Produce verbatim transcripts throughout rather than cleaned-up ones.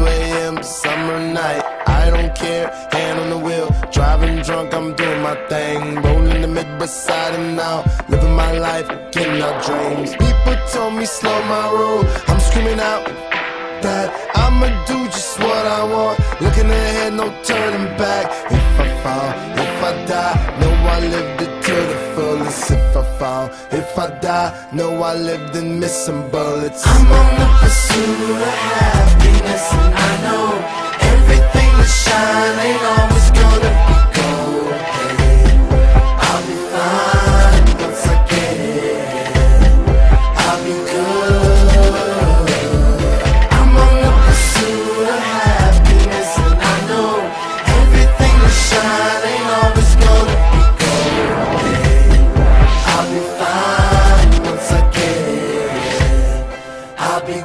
A M summer night. I don't care, hand on the wheel, driving drunk, I'm doing my thing. Rolling the Midwest side and now, living my life, getting out dreams. People told me slow my roll, I'm screaming out that I'ma do just what I want. Looking ahead, no turning back. If I fall, if I die, know I lived it to the fullest. If I fall, if I die, know I lived and missed some bullets. I'm on the pursuit of happiness, and I know everything that shine ain't always gonna be gold. Hey, I'll be fine once I get it. I'll be good. I'm on the pursuit of happiness, and I know everything that shine ain't always gonna be gold. Hey, I'll be fine once I get it. I'll be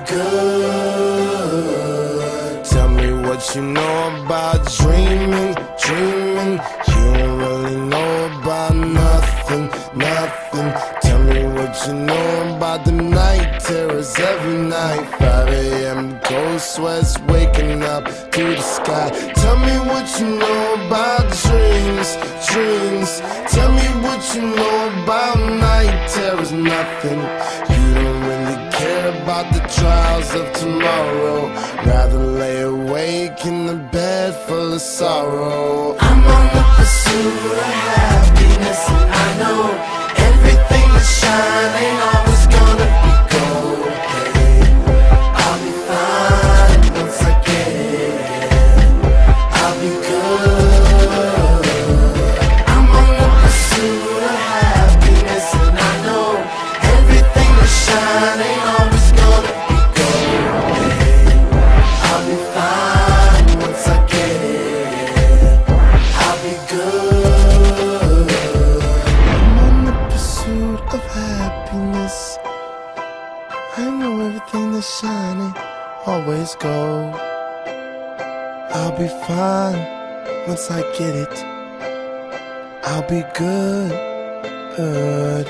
good. Tell me what you know about dreaming, dreaming. You don't really know about nothing, nothing. Tell me what you know about the night terrors every night. Five A M cold sweats waking up to the sky. Tell me what you know about dreams, dreams. Tell me what you know about night terrors, nothing. You don't really care about the trials of tomorrow. Rather lay awake in the bed full of sorrow. I'm on the pursuit of happiness, and I know everything that shine ain't always gonna be gold. Hey, I'll be fine once I get it. I'll be good. I'm on the pursuit of happiness, and I know everything that shine ain't always gonna be gold. Hey, I'll be fine once I get it. I'll be good. I'm on the pursuit of happiness. I know everything that's shining always gold. I'll be fine once I get it. I'll be good, good.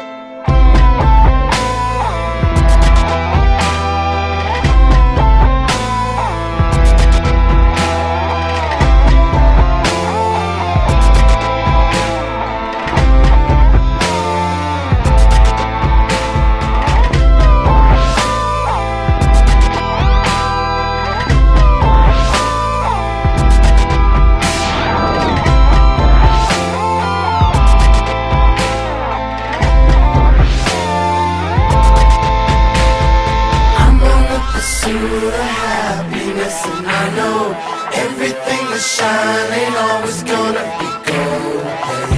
Pursuit of happiness, and I know everything that shine ain't always gonna be gold. Hey,